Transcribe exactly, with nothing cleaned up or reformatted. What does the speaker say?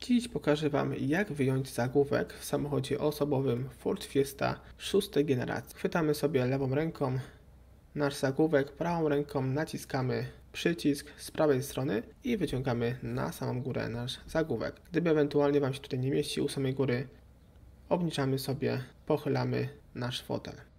Dziś pokażę Wam, jak wyjąć zagłówek w samochodzie osobowym Ford Fiesta szóstej generacji. Chwytamy sobie lewą ręką nasz zagłówek, prawą ręką naciskamy przycisk z prawej strony i wyciągamy na samą górę nasz zagłówek. Gdyby ewentualnie Wam się tutaj nie mieści u samej góry, obniżamy sobie, pochylamy nasz fotel.